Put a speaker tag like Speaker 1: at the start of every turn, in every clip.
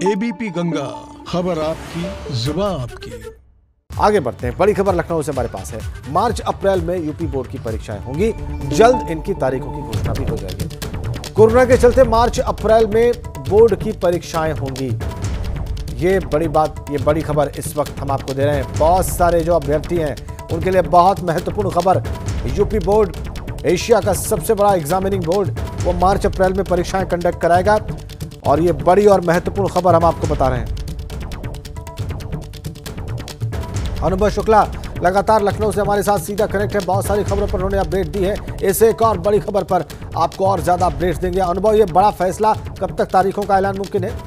Speaker 1: ABP Ganga, खबर आपकी, जुबान आपकी।
Speaker 2: आगे बढ़ते हैं। बड़ी खबर लखनऊ से हमारे पास है। मार्च अप्रैल में यूपी बोर्ड की परीक्षाएं होंगी। जल्द इनकी तारीखों की घोषणा भी हो जाएगी। कोरोना के चलते मार्च अप्रैल में बोर्ड की परीक्षाएं होंगी। ये बड़ी बात, ये बड़ी खबर इस वक्त हम आपको दे रहे हैं। बहुत सारे जो अभ्यर्थी हैं उनके लिए बहुत महत्वपूर्ण खबर। यूपी बोर्ड, एशिया का सबसे बड़ा एग्जामिनिंग बोर्ड, वो मार्च अप्रैल में परीक्षाएं कंडक्ट कराएगा। और ये बड़ी और महत्वपूर्ण खबर हम आपको बता रहे हैं। अनुभव शुक्ला लगातार लखनऊ से हमारे साथ सीधा कनेक्ट है। बहुत सारी खबरों पर उन्होंने अपडेट दी है। इसे एक और बड़ी खबर पर आपको और ज्यादा अपडेट्स देंगे। अनुभव, ये बड़ा फैसला, कब तक तारीखों का ऐलान मुमकिन है?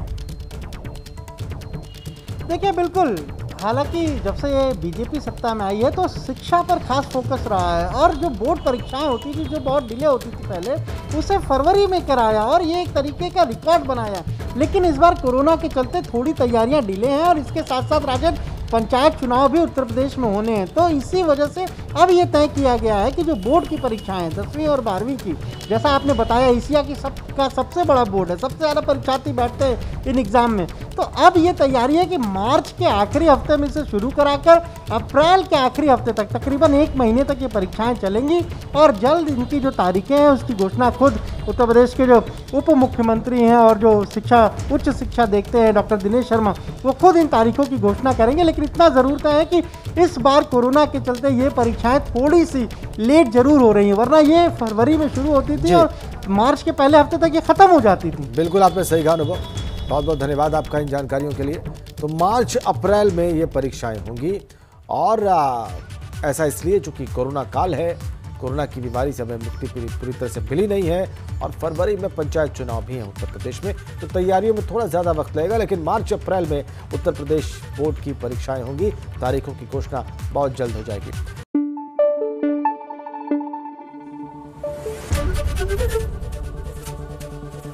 Speaker 3: देखिए, बिल्कुल, हालांकि जब से ये बीजेपी सत्ता में आई है तो शिक्षा पर खास फोकस रहा है। और जो बोर्ड परीक्षाएं होती थी, जो बहुत डिले होती थी पहले, उसे फरवरी में कराया और ये एक तरीके का रिकॉर्ड बनाया। लेकिन इस बार कोरोना के चलते थोड़ी तैयारियां डिले हैं और इसके साथ साथ राजन पंचायत चुनाव भी उत्तर प्रदेश में होने हैं। तो इसी वजह से अब ये तय किया गया है कि जो बोर्ड की परीक्षाएं 10वीं और 12वीं की, जैसा आपने बताया, एशिया की सबसे बड़ा बोर्ड है, सबसे ज़्यादा परीक्षार्थी बैठते हैं इन एग्ज़ाम में। तो अब ये तैयारी है कि मार्च के आखिरी हफ्ते में से शुरू कराकर अप्रैल के आखिरी हफ्ते तक, तकरीबन 1 महीने तक ये परीक्षाएं चलेंगी। और जल्द इनकी जो तारीखें हैं उसकी घोषणा खुद उत्तर प्रदेश के जो उप मुख्यमंत्री हैं और जो उच्च शिक्षा देखते हैं डॉक्टर दिनेश शर्मा, वो खुद इन तारीखों की घोषणा करेंगे। लेकिन इतना ज़रूर है कि इस बार कोरोना के चलते ये परीक्षाएं थोड़ी सी लेट जरूर हो रही हैं, वरना ये फरवरी में शुरू होती थी और मार्च के पहले हफ्ते तक ये खत्म हो जाती थी।
Speaker 2: बिल्कुल, आपने सही कहा अनुभव। बहुत बहुत धन्यवाद आपका इन जानकारियों के लिए। तो मार्च अप्रैल में ये परीक्षाएं होंगी। और ऐसा इसलिए चूंकि कोरोना काल है, कोरोना की बीमारी से हमें मुक्ति पूरी तरह से मिली नहीं है। और फरवरी में पंचायत चुनाव भी हैं उत्तर प्रदेश में, तो तैयारियों में थोड़ा ज़्यादा वक्त लगेगा। लेकिन मार्च अप्रैल में उत्तर प्रदेश बोर्ड की परीक्षाएं होंगी। तारीखों की घोषणा बहुत जल्द हो जाएगी।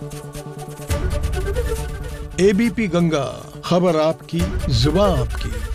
Speaker 1: एबीपी गंगा, खबर आपकी, जुबान आपकी।